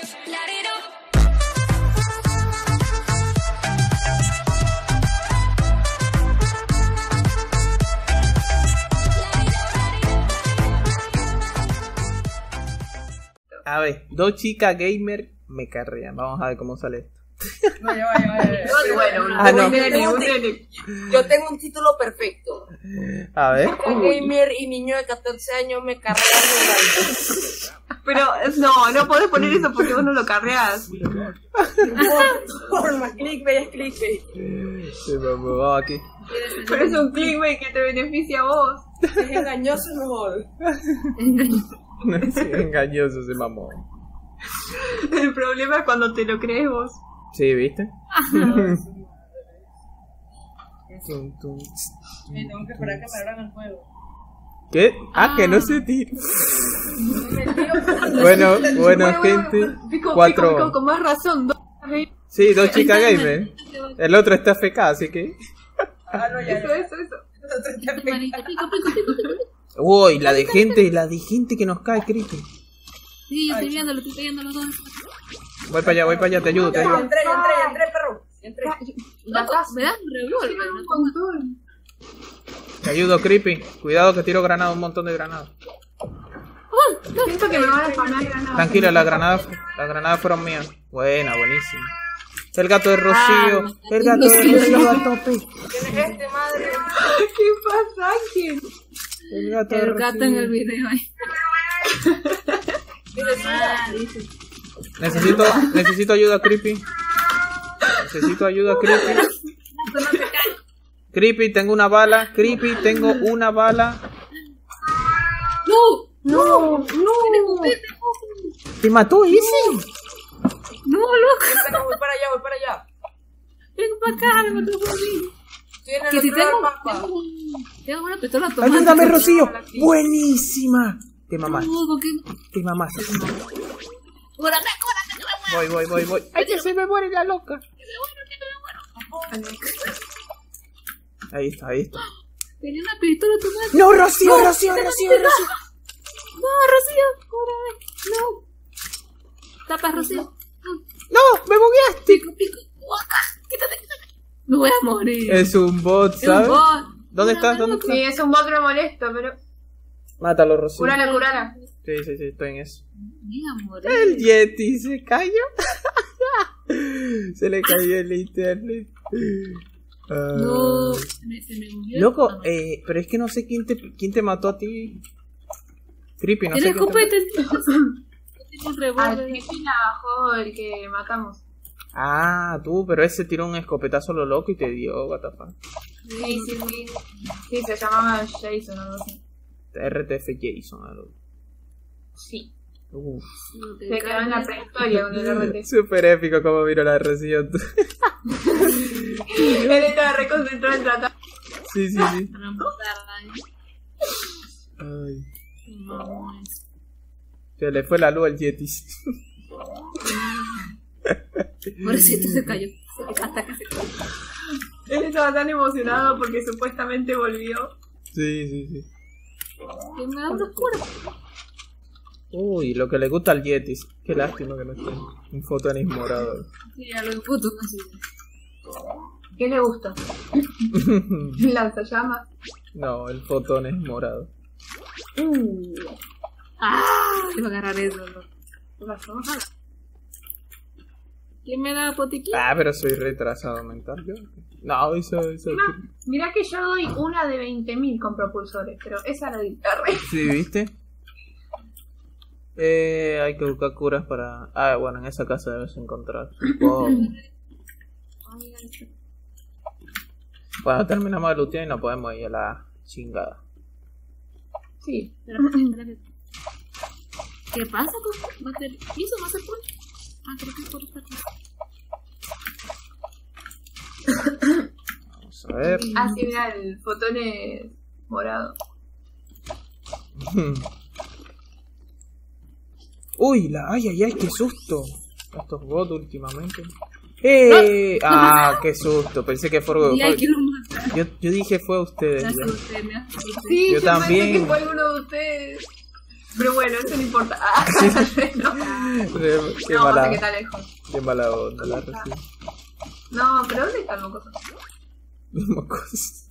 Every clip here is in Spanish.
A ver, dos chicas gamer me carrean. Vamos a ver cómo sale esto. Vaya. No. Yo tengo un título perfecto. A ver. Gamer y niño de 14 años me carrean. Pero no podés poner eso porque vos no lo carreás. Forma, clickbait es clickbait. Sí, vamos aquí. Pero es un clickbait que te beneficia a vos. Es engañoso mejor. Sí, engañoso ese mamón. El problema es cuando te lo crees vos. Sí, ¿viste? Tengo que esperar que me abran el juego. ¿Qué? Que no se tira. Bueno, gente. Pico, 4. con más razón. Sí, dos chicas gamer. El otro está FK, así que. No, ya. Eso. Uy, la de gente que nos cae, Cristi. Sí, yo estoy viendo los dos. Voy para allá, te ayudo. Entré, perro. Entré. Me das un revólver. Te ayudo, Creepy. Cuidado que tiro granadas, un montón de granadas. Siento que me van a spamear granadas. Tranquila, las granadas fueron mías. Buenísima. El gato de Rocío. El gato de Rocío a tope. ¿Quién es este, madre? ¿Qué pasa, Ángel? El gato en el video ahí. Necesito ayuda, Creepy. Creepy, tengo una bala. No. ¿Te mató ese? No, loco. Voy para allá. Vengo para acá, me mató por mí. Que si tengo una pistola automática. Ayúdame, Rocío. Buenísima. Te mamaste. Cúrame. Voy. Ay, que se me muere la loca. Ahí está. Tenía una pistola automática. No, Rocío. No, Rocío, cúrame. No. Tapa, Rocío. No, me bugueaste. Pico. Quítate. Me voy a morir. Es un bot, ¿sabes? ¿Dónde estás? Sí, es un bot molesto, pero... Mátalo, Rocío. Curala. Sí, estoy en eso. Me voy a morir. El Yeti se cayó. Se le cayó el internet. No, se me murió. Loco, pero es que no sé quién te mató a ti. Creepy, no sé ¿Tienes quién te... un revólver? Al fin bajó el que matamos. Tú, pero ese tiró un escopetazo a lo loco y te dio, what the fuck. Sí, se llamaba Jason o algo así. RTF Jason, algo. Sí. Uf. Se quedó en la prehistoria con el RT. Super épico como vino la reacción. Él estaba reconcentrado en tratar. Sí. Ay. Se le fue la luz al Yeti. Por eso se cayó. Hasta que se cayó. Él estaba tan emocionado porque supuestamente volvió. Sí. Que me da oscuro. Uy, lo que le gusta al Yeti. Qué lástima que no esté un fotonis morado. Sí, a los putos así. ¿Qué le gusta? ¿Lanzallamas? No, el fotón es morado. Quiero agarrar eso, ¿no? ¿Qué pasó? ¿Quién me da botiquín? Pero soy retrasado mental yo. No, eso. Mirá que yo doy una de 20.000 con propulsores, pero esa la di. Sí, ¿viste? Hay que buscar curas para... bueno, en esa casa debes encontrar. Bueno, terminamos de lootear y nos podemos ir a la chingada. Sí. ¿Qué pasa con batería? ¿Eso no se pone? Creo que es por esta cosa. Vamos a ver. Sí, mira, el fotón es morado. Uy, ay, qué susto. Estos bots últimamente. Qué susto. Pensé que fue yo dije fue a ustedes. Sí, yo también. pensé que fue alguno de ustedes. Pero bueno, eso no importa. No, Qué no, mala, que está lejos. qué mala onda la Rocío. No, pero ¿dónde está el mocoso? Mocos.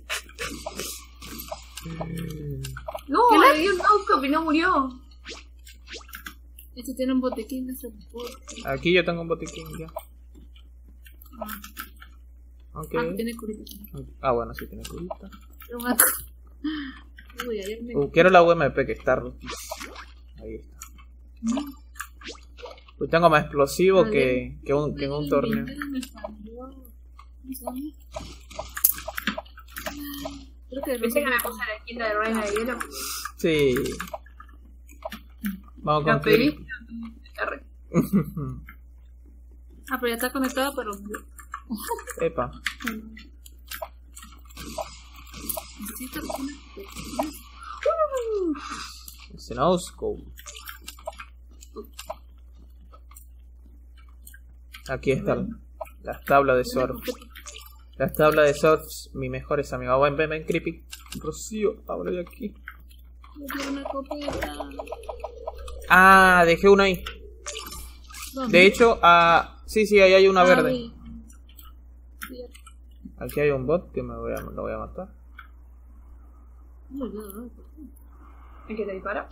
No, le dio un knock-up y no murió. Este tiene un botequín de ese bote. Aquí yo tengo un botiquín ya. Aunque... tiene curita. Ah, bueno, sí tiene curita. Un gato. Uy, ayer me... Quiero la UMP que está rotísima. Ahí está. Pues tengo más explosivo que en un torneo. Me falló. ¿Cómo se llama? Creo que Pensé que me puse la esquina de Reina de Hielo. Sí. Vamos con La pedí. Creepy. Ah, pero ya está conectado, pero... Epa. Necesito Ese no scope. Aquí están las tablas de surf. Las tablas de surf, mis mejores amigos. Ven, Creepy. Rocío, ahora de aquí. una copeta. Ah, dejé uno ahí. ¿Dónde? De hecho, sí, ahí hay una verde. Sí. Aquí hay un bot que lo voy a matar. ¿El que te dispara?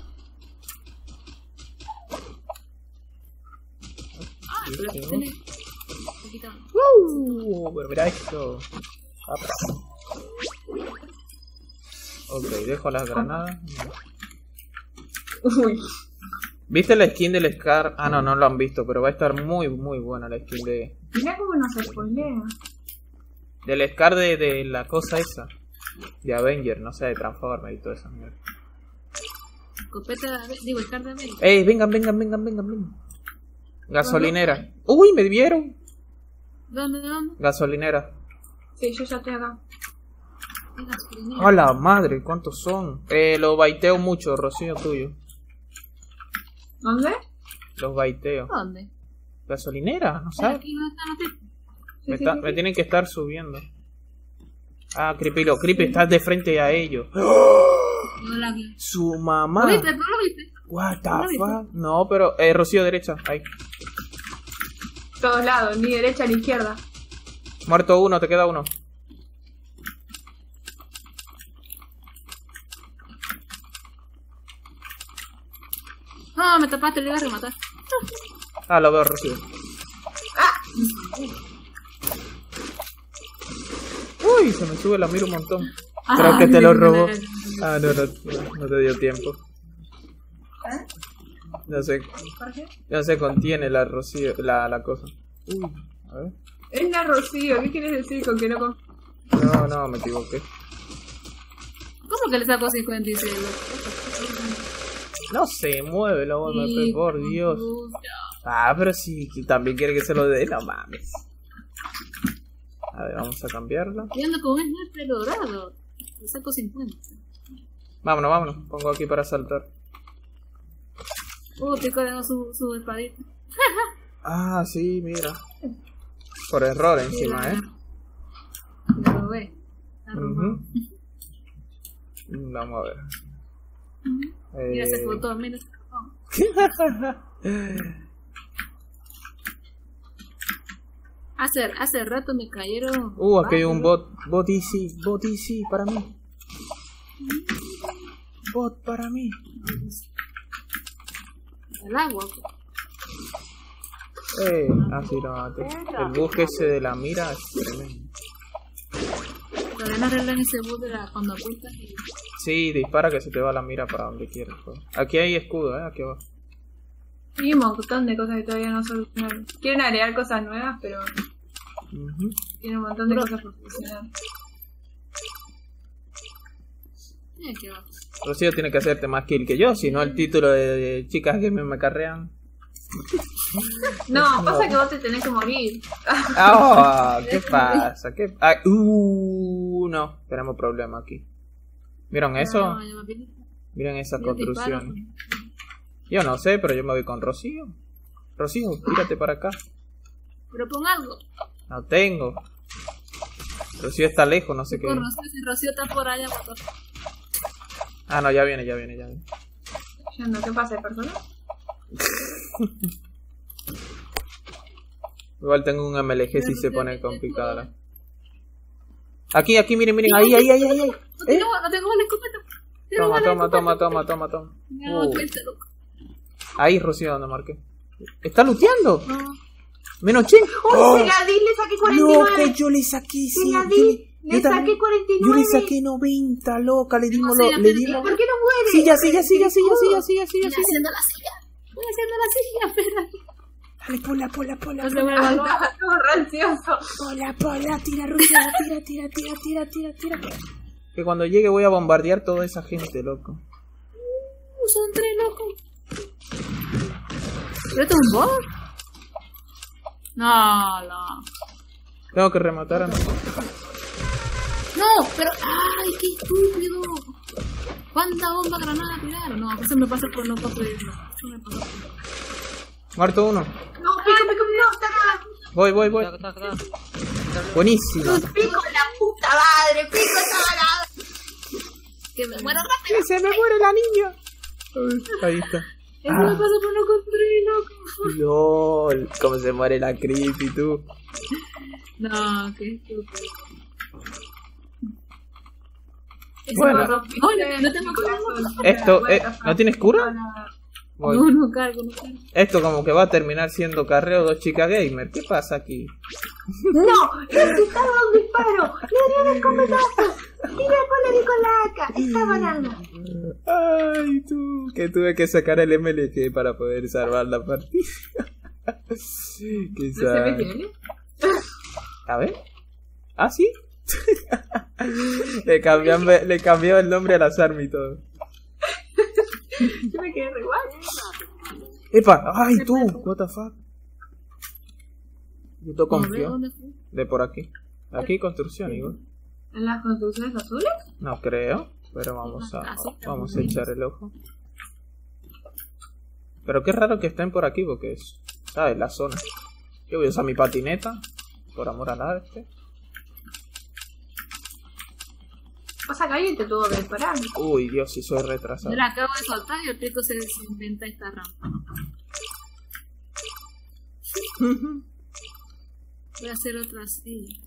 Pero tiene... Aquí está. Pero mira esto. Ok, dejo las granadas. Uy. ¿Viste la skin del Scar? Ah, no lo han visto, pero va a estar muy buena la skin Mira cómo nos spoilea. del Scar de la cosa esa. De Avenger, no sé, de Transformer y todo eso. Copeta, digo, el card de América. ¡Ey, vengan! Gasolinera. ¡Uy, me vieron! ¿Dónde? Gasolinera. Sí, yo ya estoy acá. ¡A la madre! ¿Cuántos son? Los baiteo mucho, Rocío, tuyo. ¿Dónde? Los baiteo. ¿Dónde? ¿Gasolinera? ¿No sabes? Aquí no está, no te... Me tienen que estar subiendo. Ah, Creepy, estás de frente a ellos. No la vi. Su mamá. ¿Lo viste? ¿No lo viste? What the ¿No lo viste? fuck? No, pero Rocío, derecha. Ahí. Todos lados, ni derecha ni izquierda. Muerto uno, te queda uno. No, me tapaste, le iba a rematar. Ah, lo veo, Rocío. Uy, se me sube la mira un montón. Creo que te lo robó. Ah, no te dio tiempo. No sé. ¿Por qué? No se contiene la Rocío, la cosa. Uy, a ver. Es la Rocío, ¿qué quieres decir con que no No, me equivoqué. ¿Cómo que le sacó 56? No se mueve la OMP, por Dios. Ah, pero si también quiere que se lo dé, no mames. A ver, vamos a cambiarlo. Y ando con un sniper dorado. Le saco 50. Vámonos. Pongo aquí para saltar. Pico dejó su espadita. Ah, sí, mira. Por error encima, La robé. La robó. Ujú. Vamos a ver. Mira ese botón, mira ese botón. Hace rato me cayeron. Aquí hay un bot easy para mí. Bot para mí. Al agua. Así lo maté. El bug ese de la mira es tremendo. Todavía no arreglan ese bug de la cuando apuntas y... Sí, dispara que se te va la mira para donde quieras. Aquí hay escudo, aquí abajo. Hay un montón de cosas que todavía no solucionaron. Quieren agregar cosas nuevas, pero tienen un montón de cosas por solucionar. Mira aquí abajo. Rocío tiene que hacerte más kill que yo, si no el título de chicas que me carrean. No, pasa que vos te tenés que morir. ¿Qué pasa? No, tenemos problema aquí. ¿Vieron eso? Miren esa construcción. Yo no sé, pero yo me voy con Rocío. Rocío, tírate para acá. Pero pon algo. No tengo. Rocío está lejos, no sé qué. Si Rocío está por allá, Ah, no, ya viene. Yo Yendo, ¿qué pasa, persona? Igual tengo un MLG si se pone complicada. Aquí, miren, ahí. No tengo una escopeta. Toma. Ahí, Rocío, donde marqué. ¿Está looteando? No. Menos 80. ¡Oh! Se la di, le saqué 49. Loco, yo le saqué, Se sí. la di, le saqué 49. Yo le saqué 90, loca. Le dimos. No, ¿Por qué no muere? Siga. Estoy haciendo la silla. Espera. Dale, pola. No se mueva. Estaba todo rancioso. Pola, tira, Rocío, tira. Que cuando llegue voy a bombardear toda esa gente, loco. Son 3 locos. ¿Pero esto es un bot? No. Tengo que rematar a No, pero... ¡Ay, qué estúpido! ¿Cuánta bomba granada tiraron? No, eso me pasa por no construirlo. Eso me pasa por... Muerto uno. No, pico, no, está acá. Voy. Buenísimo. Pico la puta madre, pico toda la... ¡Que me muero rápido! ¡Que se me muere la niña! Ahí está. Eso me pasa por no construir, loco. LOL, cómo se muere la creepy, tú. No, qué estúpido. Bueno. No tengo corazón. Esto, ¿no tienes cura? Voy. No cargo. Esto como que va a terminar siendo carreo 2 chicas gamer. ¿Qué pasa aquí? No, necesitaba un disparo. Le dio un escopetazo. Y después le di con la AK. Está ganando. Ay, tú. Que tuve que sacar el MLG para poder salvar la partida. Quizás. A ver. ¿Ah, sí? le cambió el nombre al azar y todo. Yo me quedé re igual. ¡Epa! ¡Ay, tú! What the fuck. Yo te confío. ¿Dónde fue? De por aquí. Aquí hay construcción, igual. ¿En las construcciones azules? No creo. Pero vamos a echar el ojo. Pero qué raro que estén por aquí porque es... ¿sabes? La zona. Yo voy a usar mi patineta. Por amor al arte. Pasa que alguien te tuvo que disparar. Uy, Dios, si soy retrasado. Mira, acabo de soltar y el pico se desinventa esta rampa. Voy a hacer otra así.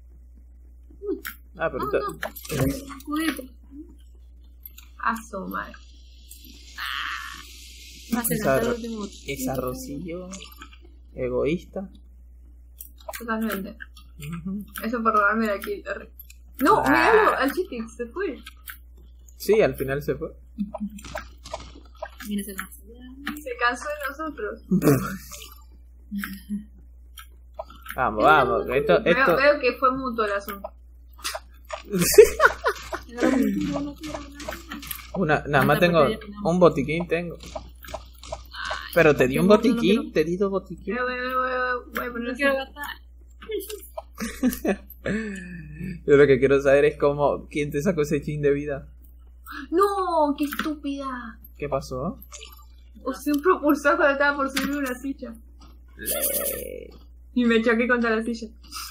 Ah, pero... Cuidado. Asomar. Va a ser hasta el último. Esa Rocío... egoísta. Totalmente. Eso por robarme de aquí. No, míralo, al Chitix se fue. Sí, al final se fue. Mira, se va. Se cansó de nosotros. Vamos. Esto... Veo que fue mutuo el asunto. Nada más tengo... un botiquín tengo. Pero te di un botiquín, te di 2 botiquines. Voy a poner No quiero gastar. Yo lo que quiero saber es cómo... ¿quién te sacó ese chin de vida? No, qué estúpida. ¿Qué pasó? Usé un propulsor cuando estaba por subir una silla. Y me choqué contra la silla.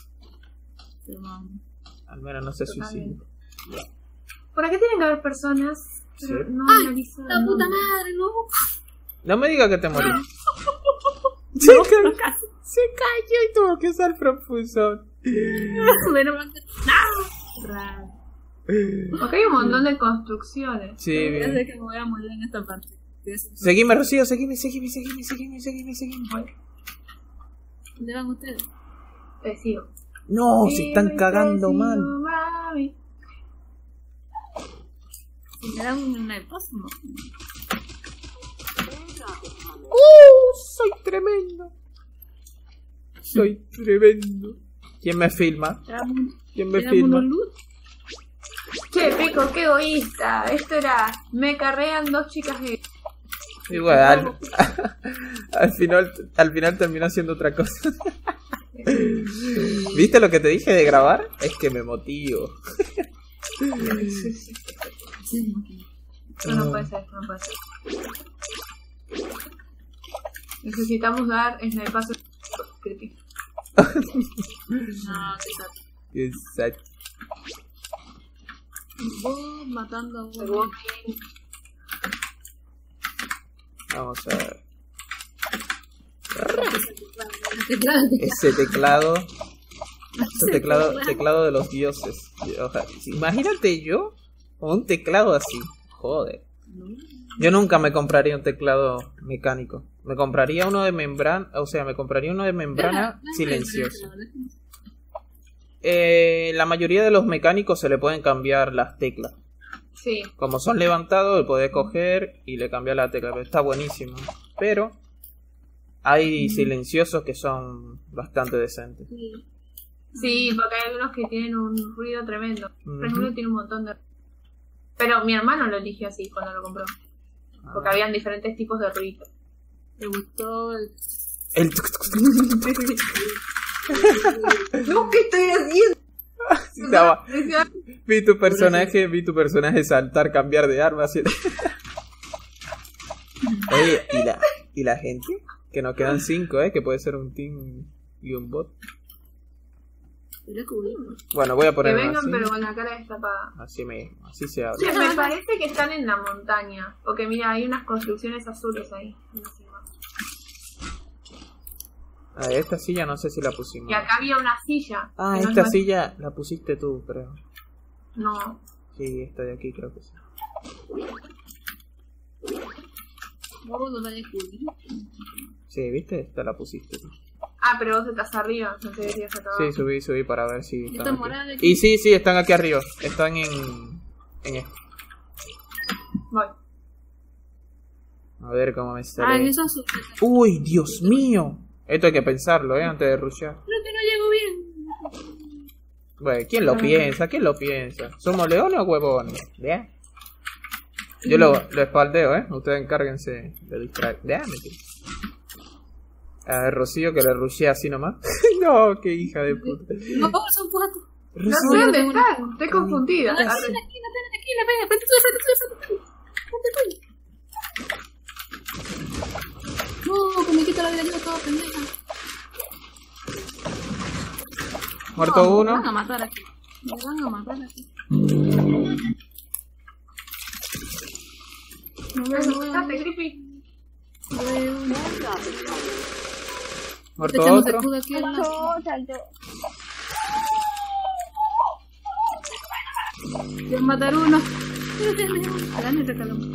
Al menos no se suicida. ¿Por aquí tienen que haber personas? Pero Sí. no ¡Ay! analizo. ¡La puta madre, no! No me diga que te morí. No, pero casi. Se cayó y tuvo que usar propulsor. Menos mal que... ¡No! Acá hay un montón de construcciones. Sí, Voy a bien. hacer que me voy a morir en esta parte. Seguime, Rocío, seguime. ¿Dónde van ustedes? Te sigo. No, se están cagando mal. Mami. Si me dan una paso, no. Soy tremendo. ¿Quién me filma? ¿Quién me filma? Che, Pico, qué egoísta. Esto era... me carrean 2 chicas de... Igual, al final terminó haciendo otra cosa. ¿Viste lo que te dije de grabar? Es que me motivo. No puede ser. Necesitamos dar snipazo creepy. No, Exacto. vos matando a vos. Vamos a ver. Ese teclado. Ese teclado de los dioses. Ojalá. Imagínate yo con un teclado así. Joder. Yo nunca me compraría un teclado mecánico. Me compraría uno de membrana, silencioso. La mayoría de los mecánicos se le pueden cambiar las teclas. Sí. Como son levantados, le podés coger y le cambiar la tecla. Está buenísimo. Pero hay silenciosos que son bastante decentes. Sí, porque hay algunos que tienen un ruido tremendo. Por ejemplo, tiene un montón de... Pero mi hermano lo eligió así cuando lo compró. Porque habían diferentes tipos de ruido. Me gustó el... No, ¿qué estoy haciendo? Vi tu personaje saltar, cambiar de arma. Así. Oye, ¿y la gente? Que nos quedan 5, que puede ser un team y un bot. Bueno, voy a poner que vengan así. Pero con la cara destapada. Así mismo, así se habla. Sí, me parece que están en la montaña. Porque mira, hay unas construcciones azules ahí. A ver, esta silla no sé si la pusimos. Y acá había una silla. Ah, esta silla la pusiste tú, creo. No. Sí, esta de aquí creo que sí. Sí, ¿viste? Esta la pusiste tú. Ah, pero vos estás arriba. No sé si estás acá abajo. Sí, subí para ver si están aquí. Aquí. Y sí, están aquí arriba. Están en esto. Voy. A ver cómo me sale. En esos... Uy, Dios mío. Esto hay que pensarlo, antes de rushear. Creo que no llego bien. Bueno, ¿quién lo piensa? ¿Quién lo piensa? ¿Somos leones o huevones? ¿Ya? Yo lo espaldeo, Ustedes encárguense de distraer. ¿Ya? A ver, Rocío, que le rushea así nomás. No, qué hija de puta. No, son cuatro. No sé dónde están. Estoy confundida. Aquí, frente tuyo. No, que me quita la vida yo toda pendeja. Muerto uno. Me van a matar aquí. No me creepy. Muerto otro. Quiero matar uno. Háganme recalamos.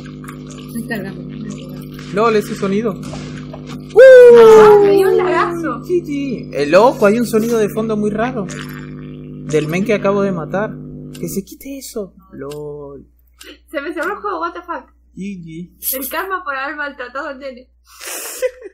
LOL, ese sonido. Me dio un lagazo. Sí. El loco, hay un sonido de fondo muy raro. Del men que acabo de matar. Que se quite eso. LOL. Se me cerró el juego, what the fuck. GG. El karma por haber maltratado al nene.